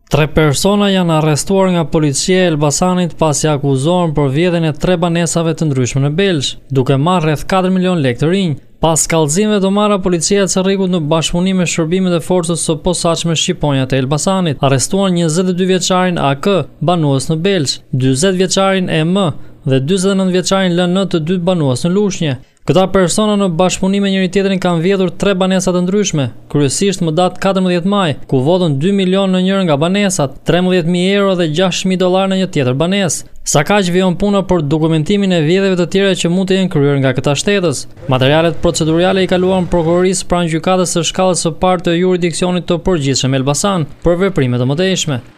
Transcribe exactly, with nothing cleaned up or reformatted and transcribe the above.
Tre persona janë arrestuar nga policia e Elbasanit pasi akuzohen për vjedhjen e tre banesave të ndryshme në Belsh, duke marrë rreth katër milion lekë të rinj. Pas kallëzimeve të marra, policia e Cerrikut në bashkëpunim me shërbimet e forcës së posaçme shqiponja të Elbasanit arrestuan njëzet e dy vjeçarin A K, banues në Belsh, dyzet vjeçarin E M dhe dyzet e nëntë vjeçarin L N, të dy banues në Lushnjë. Këta persona në bashkëpunim me njëri tjetrin kanë vjedhur tre banesa të ndryshme, kryesisht më datë katërmbëdhjetë maj, ku vodhën dy milion në njërë nga banesat, trembëdhjetë mijë euro dhe gjashtëdhjetë mijë dollar në një tjetër banesë. Sa kaq vijon puna për dokumentimin e vjedhjeve të tjera që mund të jenë kryer nga këta shtetës. Materialet procedurale i kaluan prokurorisë pranë gjykatës së shkallës së parë të jurisdiksionit të përgjithshëm Elbasan për veprime të mëtejshme.